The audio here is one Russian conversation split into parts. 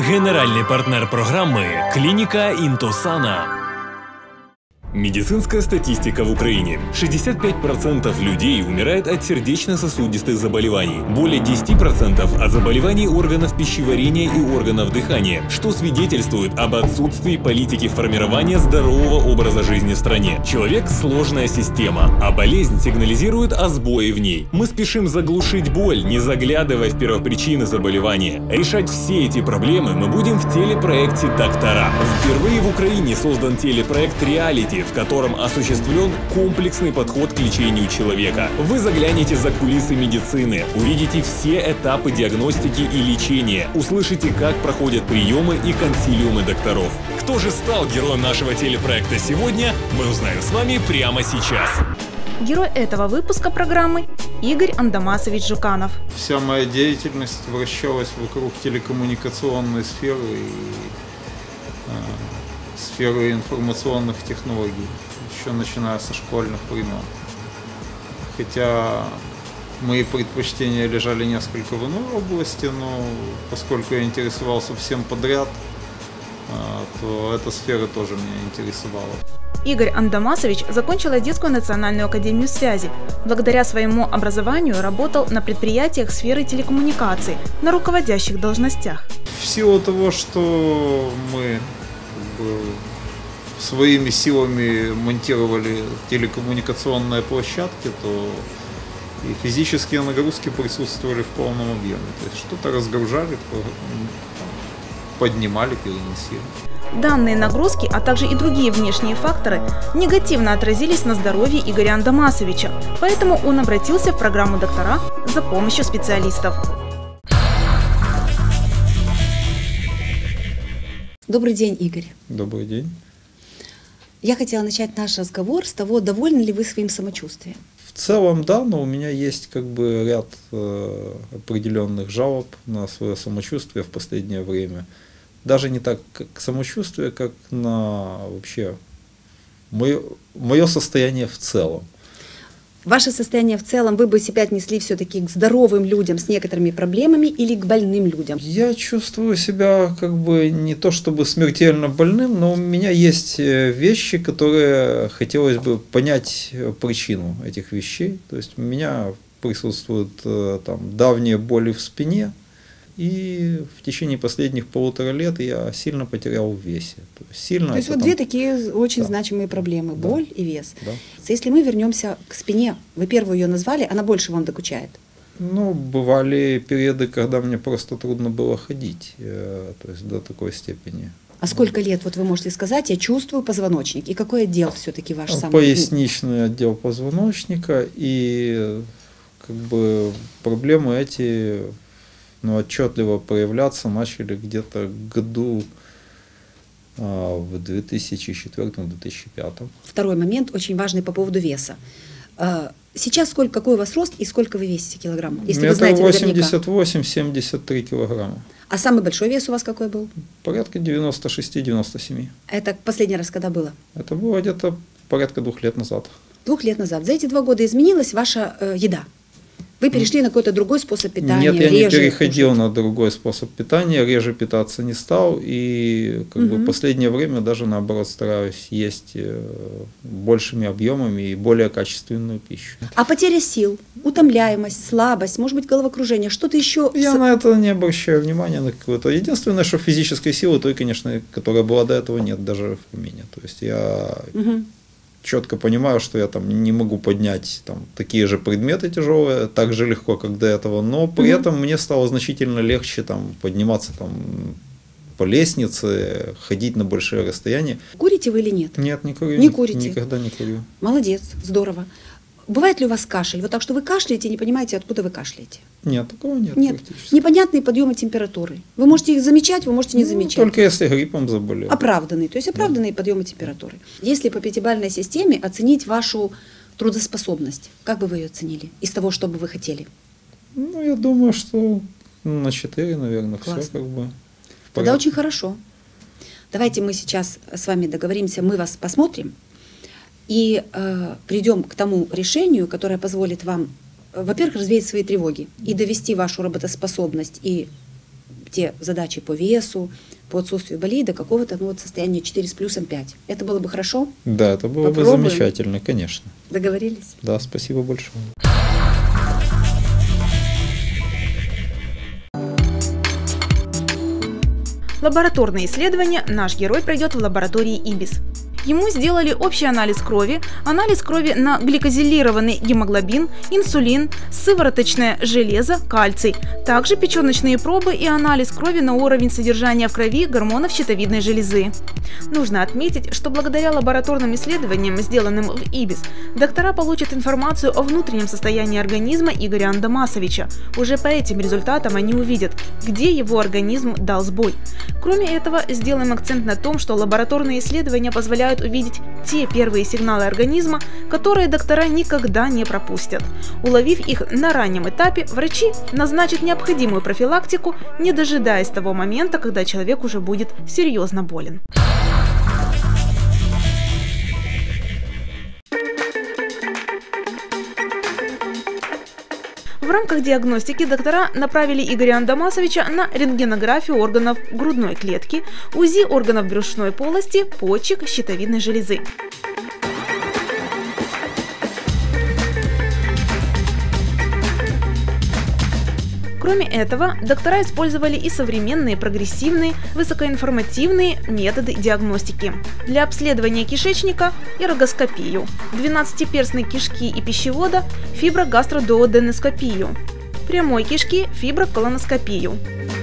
Генеральный партнер программы – клиника Интосана. Медицинская статистика в Украине. 65% людей умирает от сердечно-сосудистых заболеваний. Более 10% от заболеваний органов пищеварения и органов дыхания, что свидетельствует об отсутствии политики формирования здорового образа жизни в стране. Человек – сложная система, а болезнь сигнализирует о сбое в ней. Мы спешим заглушить боль, не заглядывая в первопричины заболевания. Решать все эти проблемы мы будем в телепроекте «Доктора». Впервые в Украине создан телепроект «Реалити», в котором осуществлен комплексный подход к лечению человека. Вы заглянете за кулисы медицины, увидите все этапы диагностики и лечения, услышите, как проходят приемы и консилиумы докторов. Кто же стал героем нашего телепроекта сегодня, мы узнаем с вами прямо сейчас. Герой этого выпуска программы – Игорь Андамасович Жуканов. Вся моя деятельность вращалась вокруг телекоммуникационной сферы и сферы информационных технологий, еще начиная со школьных времен. Хотя мои предпочтения лежали несколько в иной области, но поскольку я интересовался всем подряд, то эта сфера тоже меня интересовала. Игорь Андамасович закончил Одесскую национальную академию связи. Благодаря своему образованию работал на предприятиях сферы телекоммуникаций, на руководящих должностях. В силу того, что мы своими силами монтировали телекоммуникационные площадки, то и физические нагрузки присутствовали в полном объеме. То есть что-то разгружали, поднимали, перенесли. Данные нагрузки, а также и другие внешние факторы негативно отразились на здоровье Игоря Андамасовича, поэтому он обратился в программу «Доктора» за помощью специалистов. Добрый день, Игорь. Добрый день. Я хотела начать наш разговор с того, довольны ли вы своим самочувствием. В целом, да, но у меня есть ряд определенных жалоб на свое самочувствие в последнее время. Даже не так как самочувствие, как на вообще мое состояние в целом. Ваше состояние в целом, вы бы себя отнесли все-таки к здоровым людям с некоторыми проблемами или к больным людям? Я чувствую себя не то чтобы смертельно больным, но у меня есть вещи, которые хотелось бы понять причину этих вещей. То есть у меня присутствуют давние боли в спине, и в течение последних 1,5 лет я сильно потерял в весе. То есть вот две такие очень значимые проблемы – боль и вес. Да. Если мы вернемся к спине, вы первую ее назвали, она больше вам докучает? Бывали периоды, когда мне просто трудно было ходить, то есть до такой степени. А сколько лет, вот вы можете сказать, я чувствую позвоночник, и какой отдел все-таки ваш самый? Поясничный отдел позвоночника, и проблемы эти отчетливо проявляться начали где-то году в 2004-2005. Второй момент, очень важный по поводу веса. Сейчас какой у вас рост и сколько вы весите килограмм? Если вы знаете наверняка. 88-73 килограмма. А самый большой вес у вас какой был? Порядка 96-97. Это последний раз когда было? Это было где-то порядка 2 лет назад. 2 лет назад. За эти 2 года изменилась ваша еда? Вы перешли на какой-то другой способ питания? Нет, я не переходил на другой способ питания, реже питаться не стал, и в последнее время даже наоборот стараюсь есть большими объемами и более качественную пищу. А потеря сил, утомляемость, слабость, может быть головокружение, что-то еще? Я на это не обращаю внимания. Единственное, что физической силы той, конечно, которая была до этого, нет даже в помине. То есть я четко понимаю, что я не могу поднять такие же предметы тяжелые так же легко, как до этого, но при этом мне стало значительно легче подниматься по лестнице, ходить на большие расстояния. Курите вы или нет? Нет, не курю. Не курите? Никогда не курю. Молодец, здорово. Бывает ли у вас кашель? Вот так, что вы кашляете и не понимаете, откуда вы кашляете? Нет, такого нет. Нет. Непонятные подъемы температуры. Вы можете их замечать, вы можете не замечать. Только если гриппом заболел. Оправданные, то есть оправданные подъемы температуры. Если по 5-бальной системе оценить вашу трудоспособность, как бы вы ее оценили из того, что бы вы хотели? Я думаю, что на 4, наверное. Классно. Все Тогда очень хорошо. Давайте мы сейчас с вами договоримся, мы вас посмотрим и придем к тому решению, которое позволит вам, во-первых, развеять свои тревоги и довести вашу работоспособность и те задачи по весу, по отсутствию болей до какого-то состояния 4 с плюсом 5. Это было бы хорошо? Да, это было бы замечательно, конечно. Договорились? Да, спасибо большое. Лабораторные исследования наш герой пройдет в лаборатории ИБИС. Ему сделали общий анализ крови на гликозилированный гемоглобин, инсулин, сывороточное железо, кальций, также печеночные пробы и анализ крови на уровень содержания в крови гормонов щитовидной железы. Нужно отметить, что благодаря лабораторным исследованиям, сделанным в ИБИС, доктора получат информацию о внутреннем состоянии организма Игоря Андамасовича. Уже по этим результатам они увидят, где его организм дал сбой. Кроме этого, сделаем акцент на том, что лабораторные исследования позволяют увидеть те первые сигналы организма, которые доктора никогда не пропустят. Уловив их на раннем этапе, врачи назначат необходимую профилактику, не дожидаясь того момента, когда человек уже будет серьезно болен. В рамках диагностики доктора направили Игоря Андамасовича на рентгенографию органов грудной клетки, УЗИ органов брюшной полости, почек, щитовидной железы. Кроме этого, доктора использовали и современные прогрессивные, высокоинформативные методы диагностики. Для обследования кишечника – эргоскопию, 12-перстной кишки и пищевода – фиброгастродуоденоскопию, прямой кишки – фиброколоноскопию.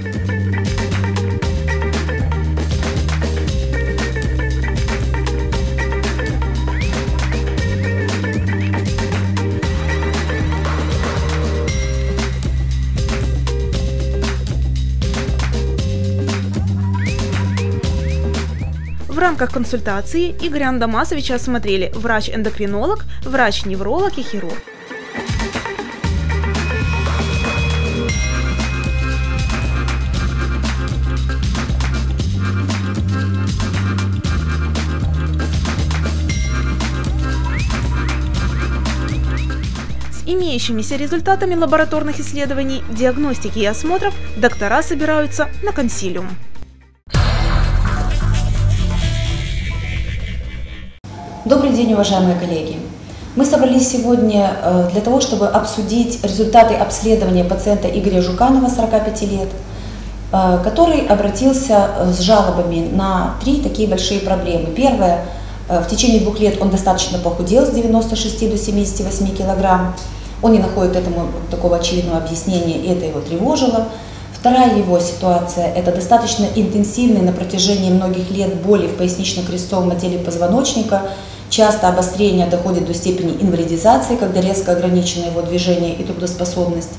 В рамках консультации Игоря Андамасовича осмотрели врач-эндокринолог, врач-невролог и хирург. С имеющимися результатами лабораторных исследований, диагностики и осмотров доктора собираются на консилиум. Добрый день, уважаемые коллеги! Мы собрались сегодня для того, чтобы обсудить результаты обследования пациента Игоря Жуканова, 45 лет, который обратился с жалобами на 3 такие большие проблемы. Первое, в течение 2 лет он достаточно похудел с 96 до 78 килограмм. Он не находит этому такого очевидного объяснения, и это его тревожило. Вторая его ситуация – это достаточно интенсивные на протяжении многих лет боли в пояснично-крестцовом отделе позвоночника. Часто обострение доходит до степени инвалидизации, когда резко ограничено его движение и трудоспособность.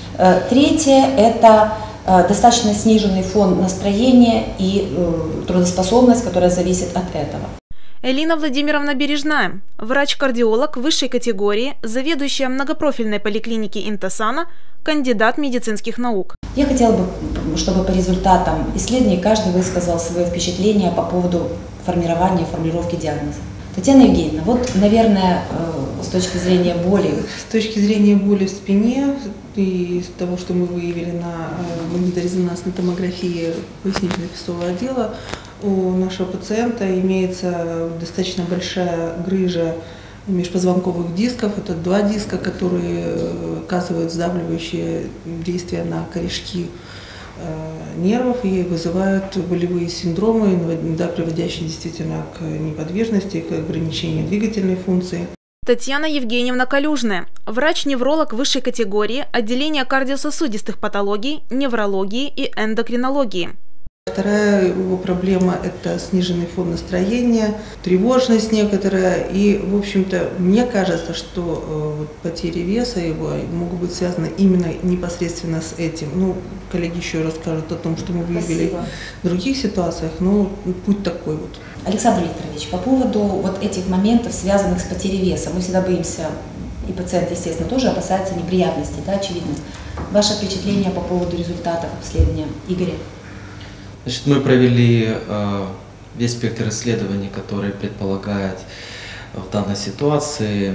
Третье – это достаточно сниженный фон настроения и трудоспособность, которая зависит от этого. Элина Владимировна Бережная, врач-кардиолог высшей категории, заведующая многопрофильной поликлиники Интосана, кандидат медицинских наук. Я хотела бы, чтобы по результатам исследований каждый высказал свое впечатление по поводу формирования и формулировки диагноза. Татьяна Евгеньевна, вот, наверное, с точки зрения боли. С точки зрения боли в спине и из того, что мы выявили на магниторезонансной томографии пояснично-крестцового отдела, у нашего пациента имеется достаточно большая грыжа межпозвонковых дисков. Это 2 диска, которые оказывают сдавливающее действие на корешки нервов и вызывают болевые синдромы, иногда приводящие действительно к неподвижности, к ограничению двигательной функции. Татьяна Евгеньевна Калюжная, врач-невролог высшей категории, отделения кардиососудистых патологий, неврологии и эндокринологии. Вторая его проблема – это сниженный фон настроения, тревожность некоторая. И, в общем-то, мне кажется, что потери веса его могут быть связаны именно непосредственно с этим. Ну, коллеги еще расскажут о том, что мы выявили в других ситуациях, но путь такой вот. Александр Викторович, по поводу вот этих моментов, связанных с потерей веса, мы всегда боимся, и пациент, естественно, тоже опасается неприятностей, да, очевидно. Ваше впечатление по поводу результатов обследования Игоря? Значит, мы провели весь спектр исследований, который предполагает в данной ситуации.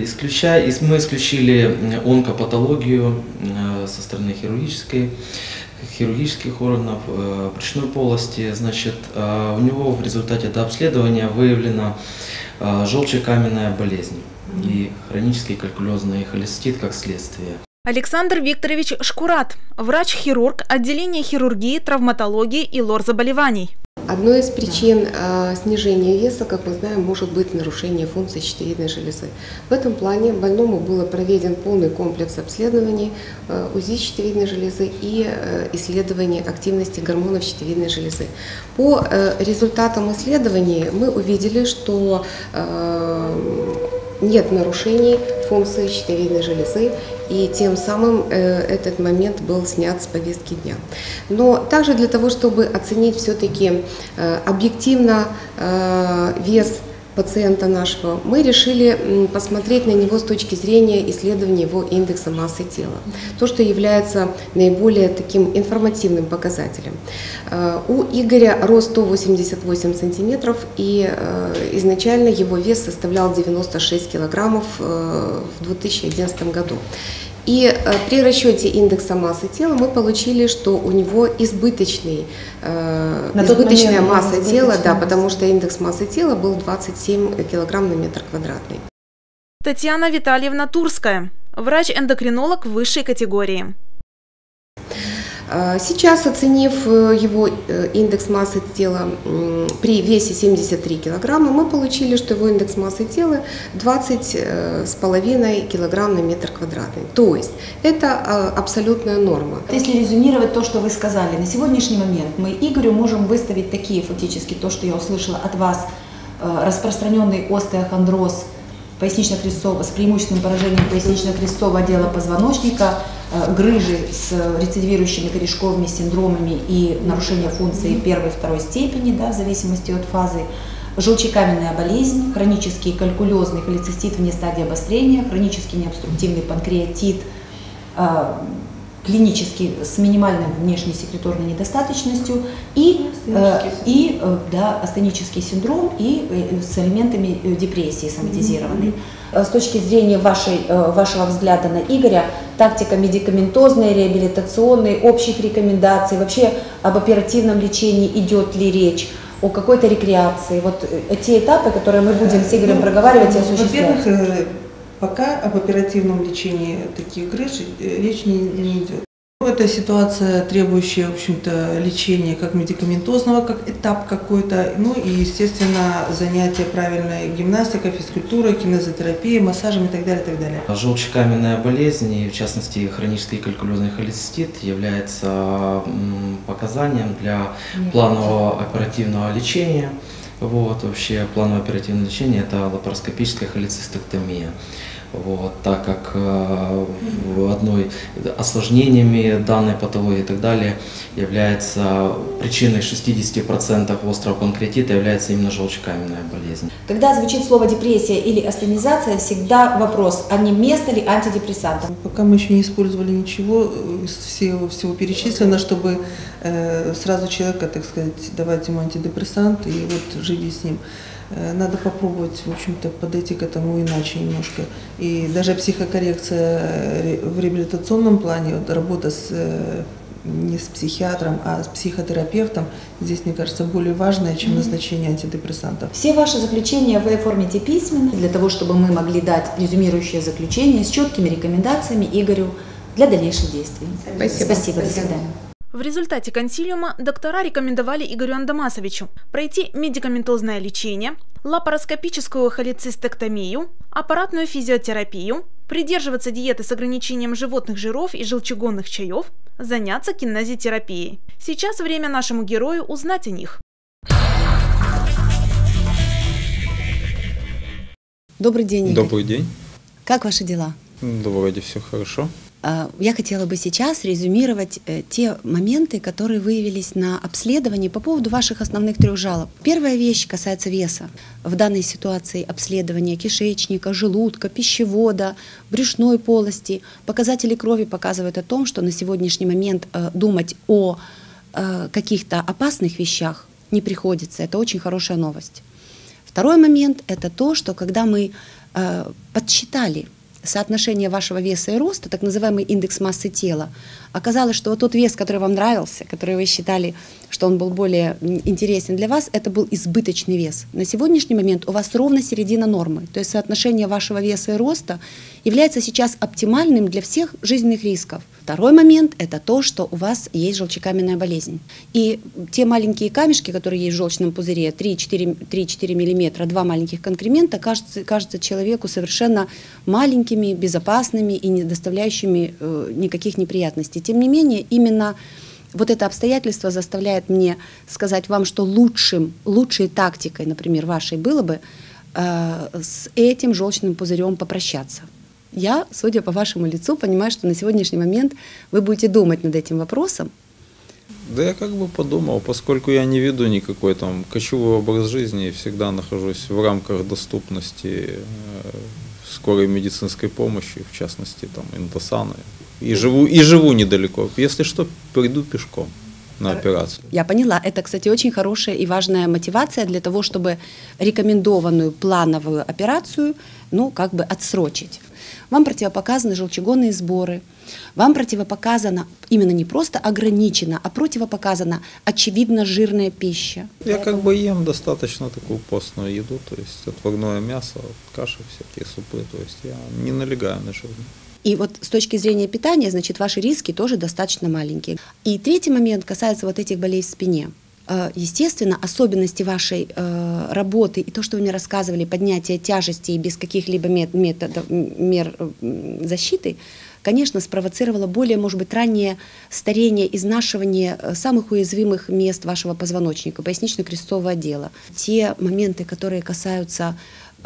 Мы исключили онкопатологию со стороны хирургической хирургических органов, брюшной полости. Значит, у него в результате этого обследования выявлена желчекаменная болезнь и хронический калькулезный холецистит как следствие. Александр Викторович Шкурат, врач-хирург отделения хирургии, травматологии и лор-заболеваний. Одной из причин снижения веса, как мы знаем, может быть нарушение функции щитовидной железы. В этом плане больному был проведен полный комплекс обследований УЗИ щитовидной железы и исследований активности гормонов щитовидной железы. По результатам исследований мы увидели, что нет нарушений функции щитовидной железы, и тем самым этот момент был снят с повестки дня. Но также для того, чтобы оценить все-таки объективно вес пациента нашего, мы решили посмотреть на него с точки зрения исследования его индекса массы тела, то, что является наиболее таким информативным показателем. У Игоря рост 188 сантиметров, и изначально его вес составлял 96 килограммов в 2011 году. И при расчете индекса массы тела мы получили, что у него избыточная масса тела, да, потому что индекс массы тела был 27 килограмм на метр квадратный. Татьяна Витальевна Турская, врач-эндокринолог высшей категории. Сейчас, оценив его индекс массы тела при весе 73 килограмма, мы получили, что его индекс массы тела 20,5 килограмм на метр квадратный. То есть это абсолютная норма. Если резюмировать то, что вы сказали, на сегодняшний момент мы Игорю можем выставить такие фактически, то, что я услышала от вас, распространенный остеохондроз пояснично-крестцового с преимущественным поражением пояснично-крестцового отдела позвоночника, грыжи с рецидивирующими корешковыми синдромами и нарушение функции первой и второй степени, да, в зависимости от фазы, желчекаменная болезнь, хронический калькулезный холецистит вне стадии обострения, хронический необструктивный панкреатит, клинически с минимальной внешней секреторной недостаточностью и астенический синдром и с элементами депрессии соматизированной. С точки зрения вашего взгляда на Игоря, тактика медикаментозная, реабилитационная, общих рекомендаций, вообще об оперативном лечении идет ли речь, о какой-то рекреации, вот те этапы, которые мы будем с Игорем проговаривать и осуществлять. Во-первых, пока об оперативном лечении таких грыж речь не идет. Это ситуация, требующая, в общем-то, лечения как медикаментозного, как этап какой-то, ну и, естественно, занятия правильной гимнастикой, физкультурой, кинезотерапией, массажем и так далее, и так далее. Желчекаменная болезнь, и в частности хронический калькулезный холецистит, является показанием для планового оперативного лечения. Вот, вообще плановое оперативное лечение – это лапароскопическая холецистэктомия. Вот, так как одной осложнениями данной патологии и так далее является причиной 60% острого панкреатита является именно желчекаменная болезнь. Когда звучит слово депрессия или астенизация, всегда вопрос, а не место ли антидепрессантов? Пока мы еще не использовали ничего из всего перечисленного, чтобы сразу человека, так сказать, давать ему антидепрессант и вот жить с ним. Надо попробовать, в общем-то, подойти к этому иначе немножко. И даже психокоррекция в реабилитационном плане, вот, работа не с психиатром, а с психотерапевтом, здесь, мне кажется, более важная, чем назначение антидепрессантов. Все ваши заключения вы оформите письменно, для того, чтобы мы могли дать резюмирующее заключение с четкими рекомендациями Игорю для дальнейших действий. Спасибо. До свидания. В результате консилиума доктора рекомендовали Игорю Андамасовичу пройти медикаментозное лечение, лапароскопическую холецистэктомию, аппаратную физиотерапию, придерживаться диеты с ограничением животных жиров и желчегонных чаев, заняться кинезотерапией. Сейчас время нашему герою узнать о них. Добрый день, Игорь. Добрый день. Как ваши дела? Да, вроде все хорошо. Я хотела бы сейчас резюмировать те моменты, которые выявились на обследовании по поводу ваших основных 3 жалоб. Первая вещь касается веса. В данной ситуации обследования кишечника, желудка, пищевода, брюшной полости, показатели крови показывают о том, что на сегодняшний момент думать о каких-то опасных вещах не приходится. Это очень хорошая новость. Второй момент – это то, что когда мы подсчитали соотношение вашего веса и роста, так называемый индекс массы тела, оказалось, что вот тот вес, который вам нравился, который вы считали, что он был более интересен для вас, это был избыточный вес. На сегодняшний момент у вас ровно середина нормы, то есть соотношение вашего веса и роста является сейчас оптимальным для всех жизненных рисков. Второй момент – это то, что у вас есть желчекаменная болезнь. И те маленькие камешки, которые есть в желчном пузыре, 3-4 мм, 2 маленьких конкремента, кажутся человеку совершенно маленькими, безопасными и не доставляющими никаких неприятностей. Тем не менее, именно вот это обстоятельство заставляет мне сказать вам, что лучшей тактикой, например, вашей было бы с этим желчным пузырем попрощаться. Я, судя по вашему лицу, понимаю, что на сегодняшний момент вы будете думать над этим вопросом. Да я как бы подумал, поскольку я не веду никакой там кочевой образ жизни и всегда нахожусь в рамках доступности скорой медицинской помощи, в частности там Индосана, и живу недалеко. Если что, приду пешком на операцию. Я поняла. Это, кстати, очень хорошая и важная мотивация для того, чтобы рекомендованную плановую операцию, как бы отсрочить. Вам противопоказаны желчегонные сборы, вам противопоказано именно не просто ограничено, а противопоказана очевидно жирная пища. Я как бы ем достаточно такую постную еду, то есть отварное мясо, каши всякие, супы, то есть я не налегаю на жирное. И вот с точки зрения питания, значит, ваши риски тоже достаточно маленькие. И третий момент касается вот этих болей в спине. Естественно, особенности вашей работы и то, что вы мне рассказывали, поднятие тяжестей без каких-либо мер защиты, конечно, спровоцировало более, может быть, раннее старение, изнашивание самых уязвимых мест вашего позвоночника, пояснично-крестцового отдела. Те моменты, которые касаются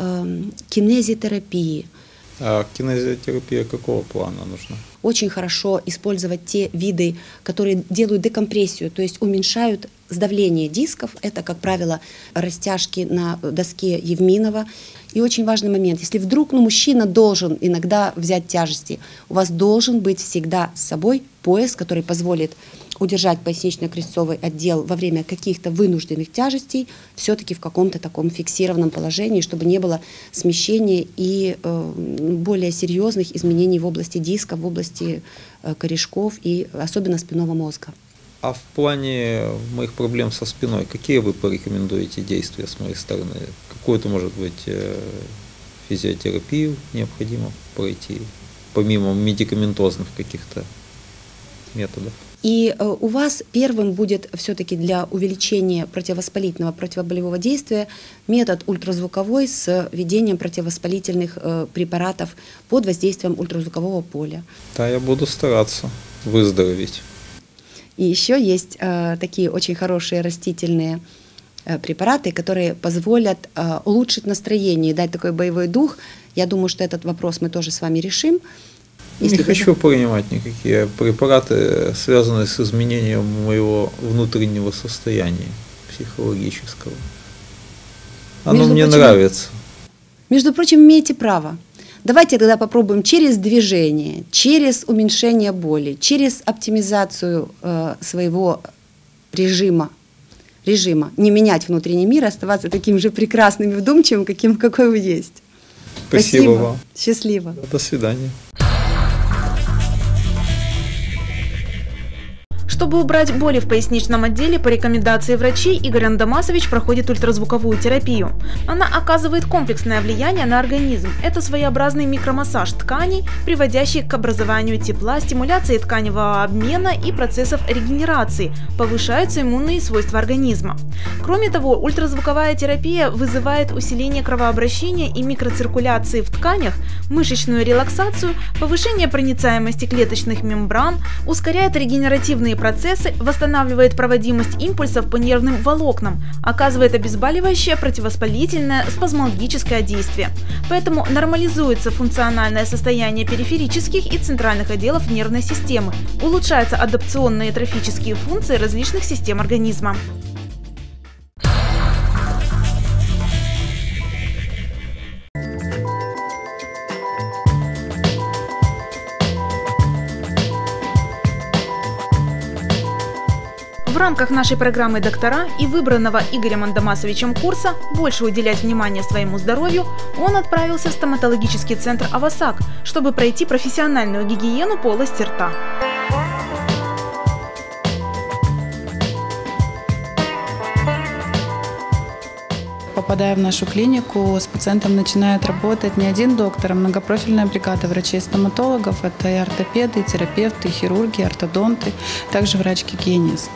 кинезитерапии. А кинезитерапия какого плана нужна? Очень хорошо использовать те виды, которые делают декомпрессию, то есть уменьшают сдавление дисков. Это, как правило, растяжки на доске Евминова. И очень важный момент, если вдруг мужчина должен иногда взять тяжести, у вас должен быть всегда с собой пояс, который позволит удержать пояснично-крестцовый отдел во время каких-то вынужденных тяжестей все-таки в каком-то таком фиксированном положении, чтобы не было смещения и более серьезных изменений в области дисков, в области корешков и особенно спинного мозга. А в плане моих проблем со спиной, какие вы порекомендуете действия с моей стороны? Какую-то, может быть, физиотерапию необходимо пройти, помимо медикаментозных каких-то методов? И у вас первым будет все-таки для увеличения противовоспалительного, противоболевого действия метод ультразвуковой с введением противовоспалительных препаратов под воздействием ультразвукового поля. Да, я буду стараться выздороветь. И еще есть такие очень хорошие растительные препараты, которые позволят улучшить настроение и дать такой боевой дух. Я думаю, что этот вопрос мы тоже с вами решим. Не хочу принимать никакие препараты, связанные с изменением моего внутреннего состояния психологического. Оно мне нравится. Между прочим, имеете право. Давайте тогда попробуем через движение, через уменьшение боли, через оптимизацию своего режима, не менять внутренний мир, оставаться таким же прекрасным и вдумчивым, какой вы есть. Спасибо вам. Счастливо. До свидания. Чтобы убрать боли в поясничном отделе, по рекомендации врачей Игорь Андамасович проходит ультразвуковую терапию. Она оказывает комплексное влияние на организм. Это своеобразный микромассаж тканей, приводящий к образованию тепла, стимуляции тканевого обмена и процессов регенерации, повышаются иммунные свойства организма. Кроме того, ультразвуковая терапия вызывает усиление кровообращения и микроциркуляции в тканях, мышечную релаксацию, повышение проницаемости клеточных мембран, ускоряет регенеративные процессы, восстанавливает проводимость импульсов по нервным волокнам, оказывает обезболивающее, противовоспалительное, спазмологическое действие. Поэтому нормализуется функциональное состояние периферических и центральных отделов нервной системы, улучшаются адаптационные трофические функции различных систем организма. В рамках нашей программы «Доктора» и выбранного Игорем Андамасовичем курса «Больше уделять внимание своему здоровью» он отправился в стоматологический центр «Авасак», чтобы пройти профессиональную гигиену полости рта. попадая в нашу клинику, с пациентом начинает работать не один доктор, а многопрофильная бригада врачей-стоматологов. Это и ортопеды, и терапевты, и хирурги, и ортодонты, также врач-гигиенист.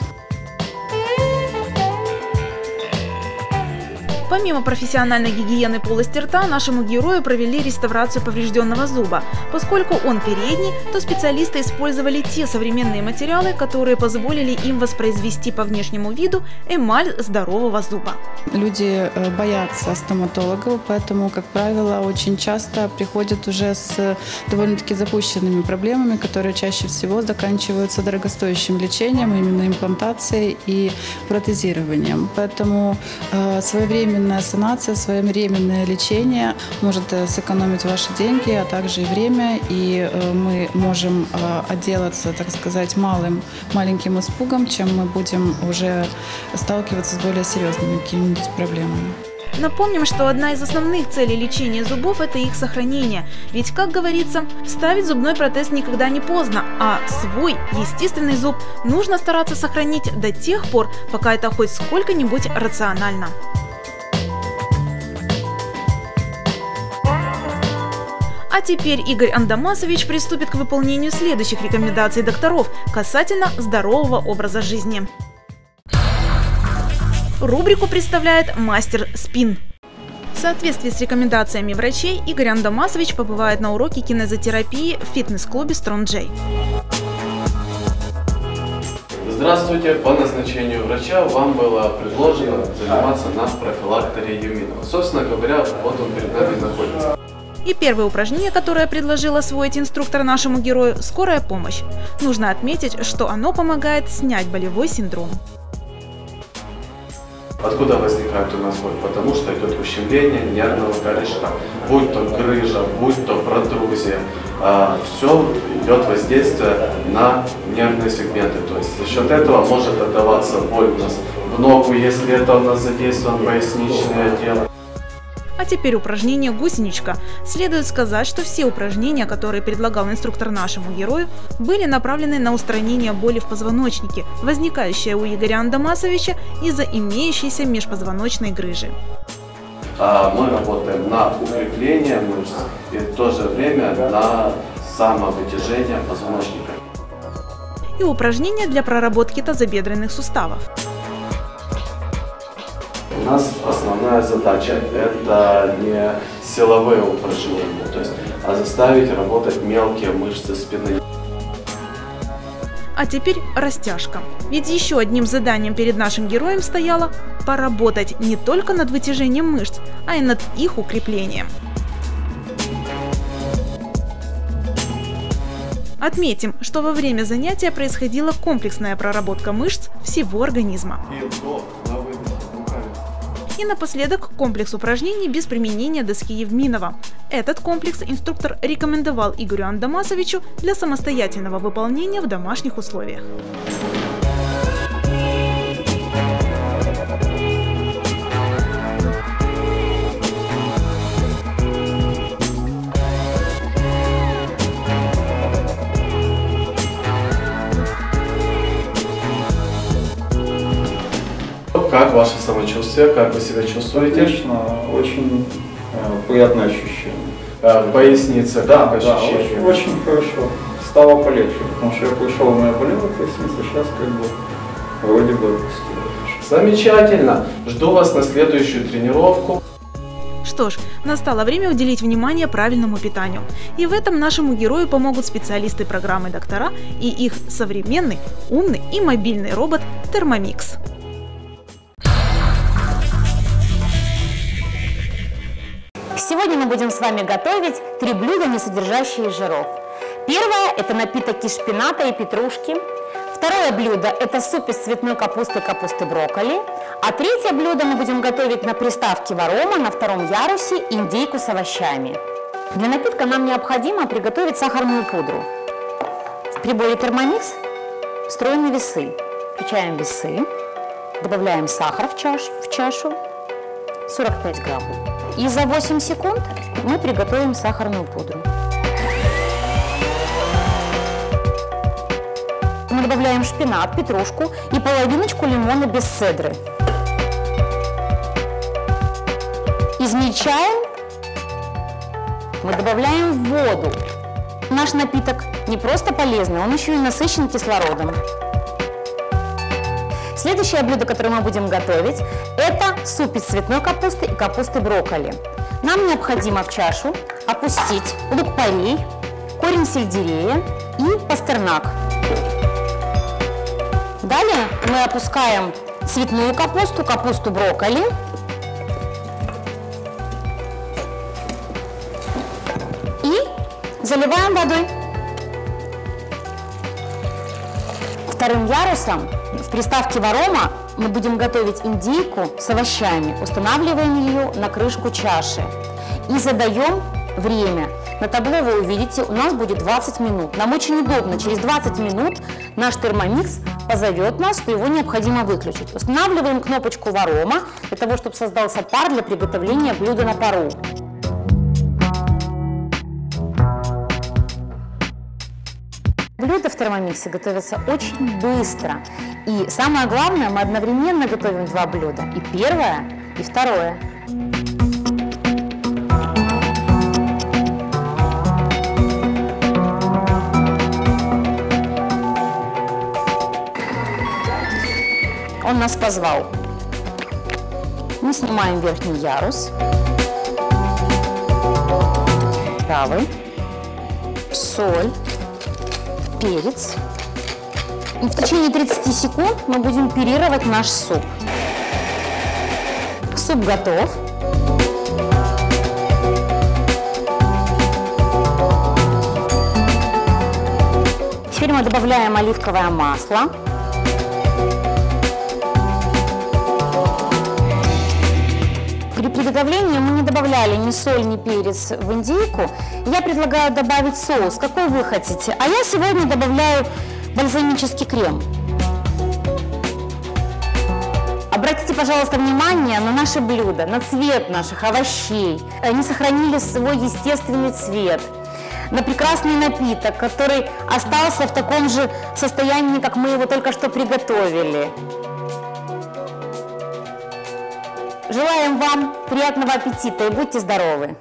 Помимо профессиональной гигиены полости рта, нашему герою провели реставрацию поврежденного зуба. Поскольку он передний, то специалисты использовали те современные материалы, которые позволили им воспроизвести по внешнему виду эмаль здорового зуба. Люди боятся стоматологов, поэтому, как правило, очень часто приходят уже с довольно-таки запущенными проблемами, которые чаще всего заканчиваются дорогостоящим лечением, именно имплантацией и протезированием. Поэтому своевременная санация, своевременное лечение может сэкономить ваши деньги, а также и время, и мы можем отделаться, так сказать, маленьким испугом, чем мы будем уже сталкиваться с более серьезными какими-нибудь проблемами. Напомним, что одна из основных целей лечения зубов – это их сохранение. Ведь, как говорится, вставить зубной протез никогда не поздно, а свой естественный зуб нужно стараться сохранить до тех пор, пока это хоть сколько-нибудь рационально. А теперь Игорь Андамасович приступит к выполнению следующих рекомендаций докторов касательно здорового образа жизни. Рубрику представляет мастер спин. В соответствии с рекомендациями врачей, Игорь Андамасович побывает на уроке кинезотерапии в фитнес-клубе Strong-J. Здравствуйте! По назначению врача вам было предложено заниматься на профилакторе Юминова. Собственно говоря, вот он перед нами находится. И первое упражнение, которое предложил освоить инструктор нашему герою – скорая помощь. Нужно отметить, что оно помогает снять болевой синдром. Откуда возникает у нас боль? Потому что идет ущемление нервного корешка. Будь то грыжа, будь то протрузия, все идет воздействие на нервные сегменты. То есть за счет этого может отдаваться боль у нас в ногу, если это у нас задействован поясничный отдел. А теперь упражнение «Гусеничка». Следует сказать, что все упражнения, которые предлагал инструктор нашему герою, были направлены на устранение боли в позвоночнике, возникающей у Игоря Андамасовича из-за имеющейся межпозвоночной грыжи. Мы работаем на укрепление мышц и в то же время на самовытяжение позвоночника. И упражнения для проработки тазобедренных суставов. У нас основная задача – это не силовые упражнения, то есть, а заставить работать мелкие мышцы спины. А теперь растяжка. Ведь еще одним заданием перед нашим героем стояло поработать не только над вытяжением мышц, а и над их укреплением. Отметим, что во время занятия происходила комплексная проработка мышц всего организма. И напоследок комплекс упражнений без применения доски Евминова. Этот комплекс инструктор рекомендовал Игорю Андамасовичу для самостоятельного выполнения в домашних условиях. Как ваше самочувствие? Как вы себя чувствуете? Отлично, очень приятное ощущение. Поясница, да, как да, ощущение? очень хорошо. Стало полегче, потому что я пришел, у меня болела поясница, сейчас как бы вроде бы отпустила. Замечательно! Жду вас на следующую тренировку. Что ж, настало время уделить внимание правильному питанию. И в этом нашему герою помогут специалисты программы «Доктора» и их современный, умный и мобильный робот Thermomix. Сегодня мы будем с вами готовить 3 блюда, не содержащие жиров. Первое – это напиток из шпината и петрушки. Второе блюдо – это суп из цветной капусты, капусты брокколи. А третье блюдо мы будем готовить на приставке «Варома» на 2-м ярусе индейку с овощами. Для напитка нам необходимо приготовить сахарную пудру. В приборе Thermomix встроены весы. Включаем весы, добавляем сахар в чашу, 45 граммов. И за 8 секунд мы приготовим сахарную пудру. Мы добавляем шпинат, петрушку и половиночку лимона без цедры. Измельчаем, мы добавляем воду. Наш напиток не просто полезный, он еще и насыщен кислородом. Следующее блюдо, которое мы будем готовить, это суп из цветной капусты и капусты брокколи. Нам необходимо в чашу опустить лук-порей, корень сельдерея и пастернак. Далее мы опускаем цветную капусту, капусту брокколи. И заливаем водой. Вторым ярусом в приставке варома мы будем готовить индейку с овощами. Устанавливаем ее на крышку чаши и задаем время. На табло вы увидите, у нас будет 20 минут. Нам очень удобно, через 20 минут наш термомикс позовет нас, что его необходимо выключить. Устанавливаем кнопочку варома для того, чтобы создался пар для приготовления блюда на пару. Блюда в термомиксе готовятся очень быстро. И самое главное, мы одновременно готовим два блюда. И первое, и второе. Он нас позвал. Мы снимаем верхний ярус. Травы, соль, перец. И в течение 30 секунд мы будем пюрировать наш суп. Суп готов. Теперь мы добавляем оливковое масло. При приготовлении мы не добавляли ни соль, ни перец в индейку. Я предлагаю добавить соус, какой вы хотите. А я сегодня добавляю бальзамический крем. Обратите, пожалуйста, внимание на наши блюда, на цвет наших овощей. Они сохранили свой естественный цвет. На прекрасный напиток, который остался в таком же состоянии, как мы его только что приготовили. Желаем вам приятного аппетита и будьте здоровы!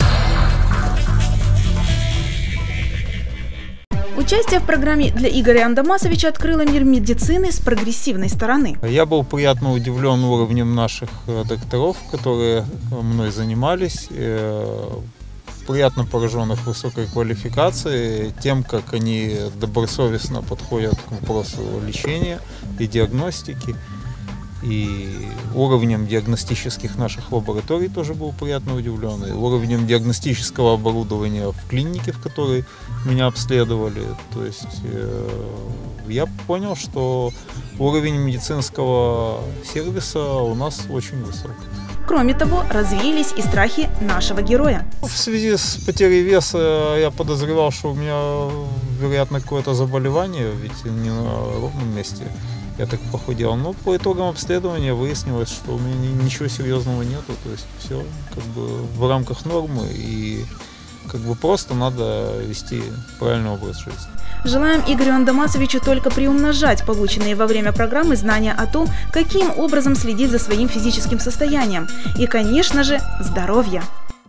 Участие в программе для Игоря Андамасовича открыло мир медицины с прогрессивной стороны. Я был приятно удивлен уровнем наших докторов, которые мной занимались. Приятно поражен их высокой квалификацией, тем, как они добросовестно подходят к вопросу лечения и диагностики. И уровнем диагностических наших лабораторий тоже был приятно удивлен. И уровнем диагностического оборудования в клинике, в которой меня обследовали. То есть я понял, что уровень медицинского сервиса у нас очень высок. Кроме того, развеялись и страхи нашего героя. В связи с потерей веса я подозревал, что у меня, вероятно, какое-то заболевание, ведь не на ровном месте. Я так похудел. Но по итогам обследования выяснилось, что у меня ничего серьезного нету. То есть все как бы в рамках нормы и как бы просто надо вести правильный образ жизни. Желаем Игорю Андамасовичу только приумножать полученные во время программы знания о том, каким образом следить за своим физическим состоянием. И, конечно же, здоровья.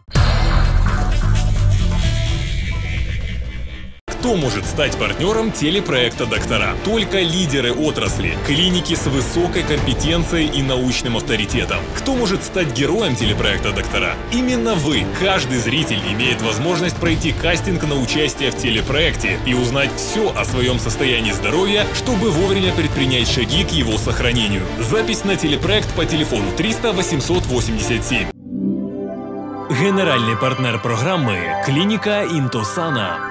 Кто может стать партнером телепроекта «Доктора»? Только лидеры отрасли, клиники с высокой компетенцией и научным авторитетом. Кто может стать героем телепроекта «Доктора»? Именно вы. Каждый зритель имеет возможность пройти кастинг на участие в телепроекте и узнать все о своем состоянии здоровья, чтобы вовремя предпринять шаги к его сохранению. Запись на телепроект по телефону 300 887. Генеральный партнер программы – клиника Інтосана.